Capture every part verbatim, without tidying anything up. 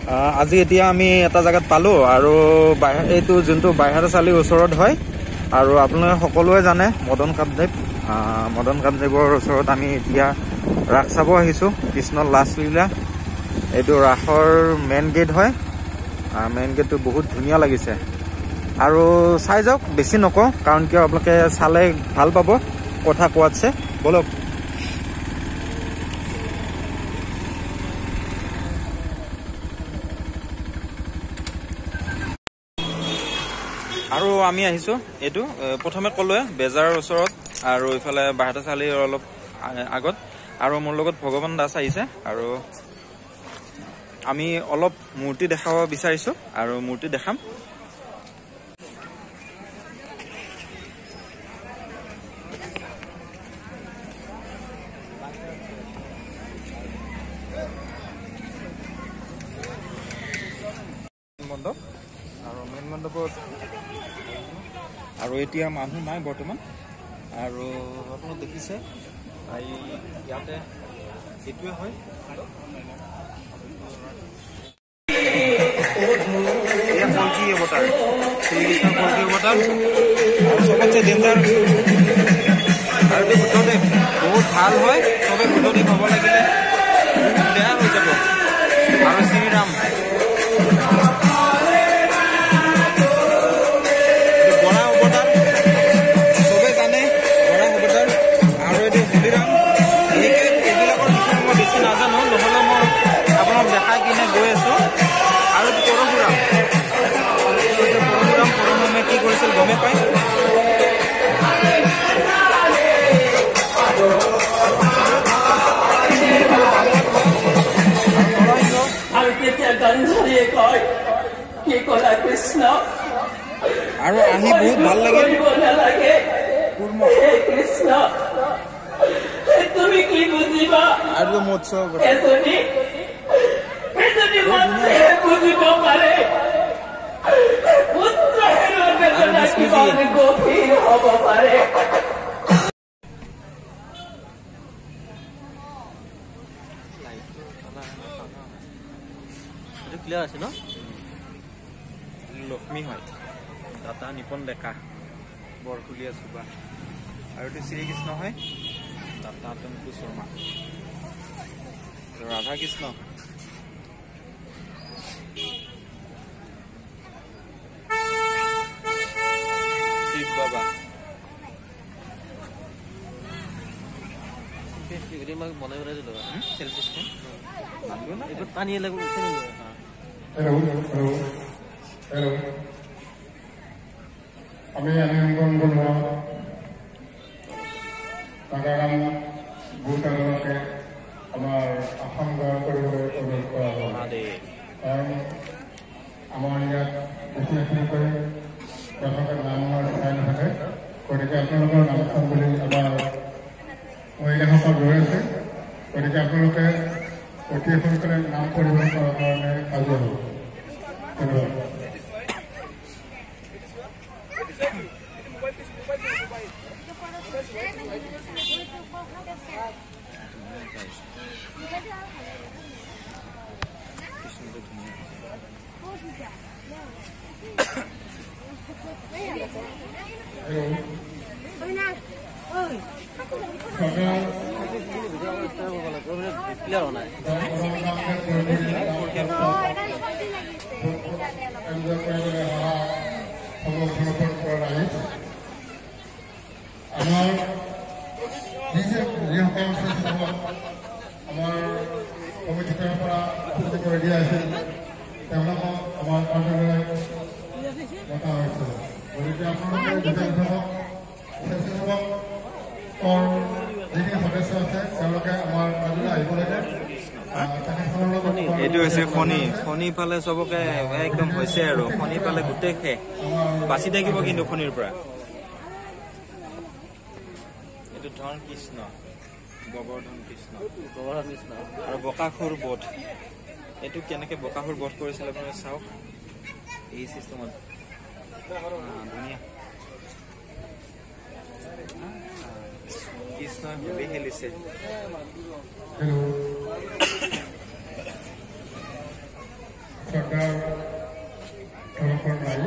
আজি এতিয়া আমি এটা জায়গাত পালো আৰু এইটো যোনটো বাইহাটাচালিৰ ওচৰত হয় আৰু আপোনালোকে সকলোৱে জানে মদন কামদেৱ মদন কামদেৱৰ ওচৰত আমি এতিয়া ৰাস চাব আহিছো কৃষ্ণৰ লাছলীলা এইটো ৰাসৰ মেইন গেট হয় মেইন গেটটো বহুত ধুনীয়া লাগিছে আৰু চাই যাওক বেছি নকওঁ কাৰণ কিয় আপোনালোকে চালে ভাল পাব কথা কোৱাতছে বলক আৰু আমি আহিছো এইটো প্ৰথমে কলোৱে বেজাৰৰ ওচৰত আৰু ইফালে বাইহাটাচালিৰ অলপ আগত আৰু মোৰ লগত ভগৱান দাস আহিছে আৰু আমি অলপ মূৰ্তি দেখাব বিচাৰিছো আৰু মূৰ্তি দেখাম মণ্ডপ আৰু মেইন মণ্ডপত আৰু এতিয়া মানুহ নাই বৰ্তমান আৰু আপোনালোকে দেখিছে ইয়াতে এইটোৱে হয় কলকি অৱতাৰ শ্ৰীকৃষ্ণৰ কলকি অৱতাৰ চবতছে ডেঞ্জাৰ আৰু এইটো বুদ্ধদেৱ বহুত ভাল হয় চবে বুদ্ধদেৱ হ'ব লাগিলে বেয়া হৈ যাব আৰু শ্ৰীৰাম গমে পাই আৰু আহি বহুত ভাল লাগে কৃষ্ণ তুমি কি বুজিবা আৰু মৎসৱ বুজিব পাৰে গভীৰ হ'ব পাৰে ক্লিয়াৰ আছে ন লক্ষ্মী হয় দাতা নিপন ডেকা বৰকুলীয়া চুবা আৰু এইটো শ্ৰীকৃষ্ণ হয় দাতা টংকু শৰ্মা ৰাধা কৃষ্ণ বাবা মনে করে দিল সেলফি এবার টানিয়ে লাগবে আমি আনিমগন বলবো নাগাৰাম ভূটানকে আমাৰ আসন গ্ৰহণ কৰিবলৈ অনুৰোধ কৰা হয় কাৰণ আমাৰ ইয়াত বেছি এখিনিকৈ দৰ্শকৰ নামৰ ঠাই নাথাকে গতিকে আপোনালোকৰ নামখন বুলি আমাৰ মহিলাসকল ৰৈ আছে গতিকে আপোনালোকে অতি সোনকালে নাম পৰিৱেশন কৰাৰ কাৰণে সাজু হ'ব ধন্যবাদ ক্লিয়ার হোনা আমার যিসকল আমাৰ কমিটিৰ পৰা উপস্থিত কৰি দিয়া আছিল তেওঁলোকক আমাৰ কাৰ্যালয়লৈ মতা হৈছে গতিকে আপোনালোকে বিধানসভাক স্বেচ্ছাসেৱকৰ যিখিনি সদস্য আছে তেওঁলোকে আমাৰ কাৰ্যালয় আহিব লাগে এইটো হৈছে শনি শনি পালে চবকে একদম হৈছে আৰু শনি পালে গোটেই শেষ বাচি থাকিব কিন্তু শনিৰ পৰা এইটো ধন কৃষ্ণ গোবৰ্ধন কৃষ্ণ গোবৰ্ধন কৃষ্ণ আৰু বকাসুৰ বধ এইটো কেনেকে বকাসুৰ বধ কৰিছিল আপুনি চাওক এই চিষ্টেমত ধুনীয়া কৃষ্ণ ভৰি খেলিছে শ্ৰদ্ধাৰ ধৰকৰ নাই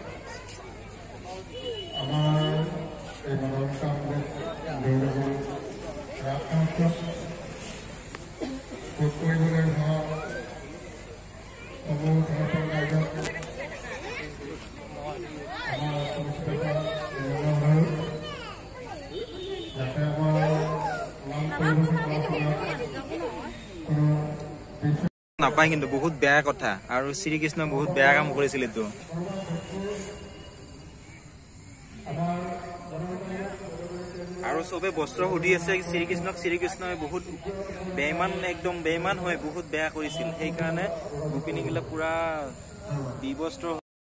আমাৰ এই মদন কামদেৱ গৌৰৱৰ ৰাজসংঘক ভোগ কৰিবলৈ অহা সমূহ ধৰকৰ ৰাইজক আমাৰ সংস্থাপন নিৰ্মাণ হয় যাতে আমাৰ লাভ কৰিবলৈ কোনো নাপায় কিন্তু বহুত বেয়া কথা আৰু শ্ৰীকৃষ্ণ বহুত বেয়া কাম কৰিছিল এইটো আৰু সবে বস্ত্ৰ সুধি আছে শ্ৰীকৃষ্ণক শ্ৰীকৃষ্ণই বহুত বেইমান একদম বেইমান হয় বহুত বেয়া কৰিছিল সেইকাৰণে গোপিনীগিলা পুৰা বিবস্ত্ৰ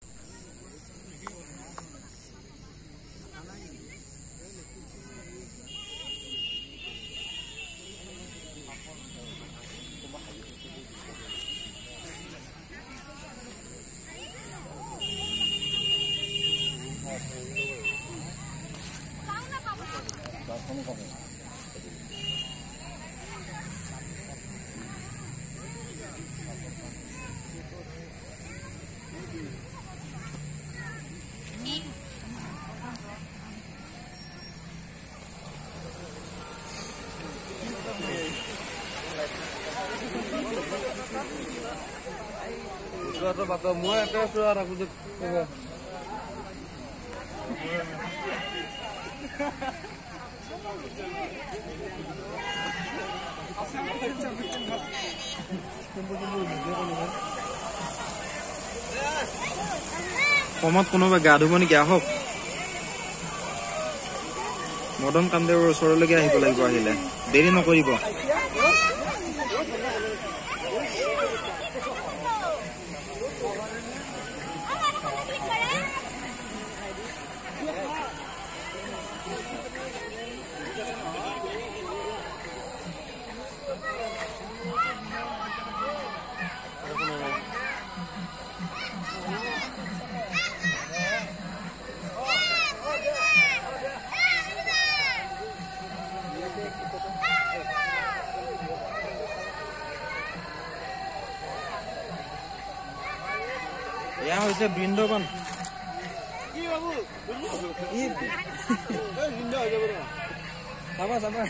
মই এটা চোৱা ৰাখো যে কমত কোনোবা গা ধুব নেকি আহক মদন কামদেৱৰ ওচৰলৈকে আহিব লাগিব আহিলে দেৰি নকৰিব এয়া হৈছে বৃন্দাবন চাবা চাবা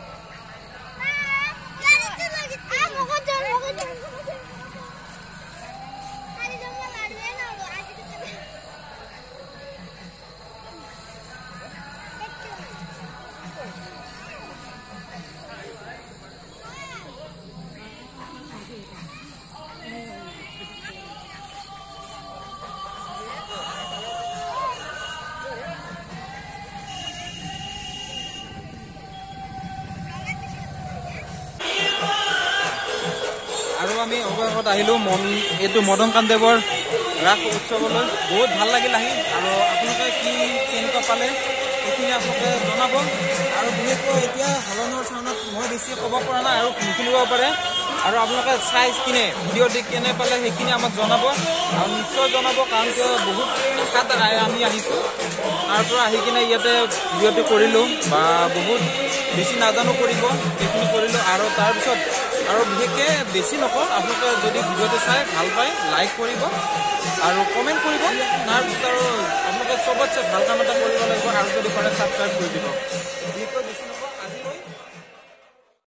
আৰু আমি অৱশেষত আহিলো মন এইটো মদন কামদেৱৰ ৰাস উৎসৱলৈ বহুত ভাল লাগিল আহি আৰু আপোনালোকে কি কেনেকুৱা পালে সেইখিনি আপোনালোকে জনাব আৰু বিশেষকৈ এতিয়া হলনৰ চাউনত মই বেছি ক'ব পৰা নাই আৰু শুনিব পাৰে আৰু আপোনালোকে চাই কিনে ভিডিঅ' দি কেনে পালে সেইখিনি আমাক জনাব আৰু নিশ্চয় জনাব কাৰণ কিয় বহুত আশাত আমি আহিছোঁ তাৰ পৰা আহি কিনে ইয়াতে ভিডিঅ'টো কৰিলোঁ বা বহুত বেছি নাজানো কৰিব সেইখিনি কৰিলোঁ আৰু তাৰপিছত আৰু বিশেষকৈ বেছি নকওঁ আপোনালোকে যদি ভিডিঅ'টো চাই ভাল পায় লাইক কৰিব আৰু কমেণ্ট কৰিব তাৰপিছত আৰু আপোনালোকে চবতছে ভাল কাম এটা কৰিব লাগিব আৰু যদি পাৰে ছাবস্ক্ৰাইব কৰি দিব বিশেষকৈ